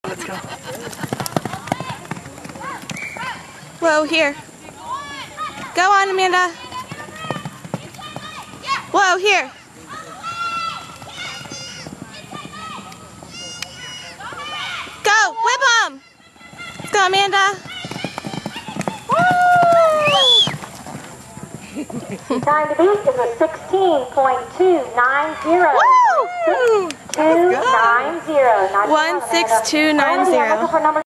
Let's go. Whoa, here. Go on, Amanda. Whoa, here. Go, whip them. Let's go, Amanda. Time to beat is a 16.290. Woo! 290. 16290.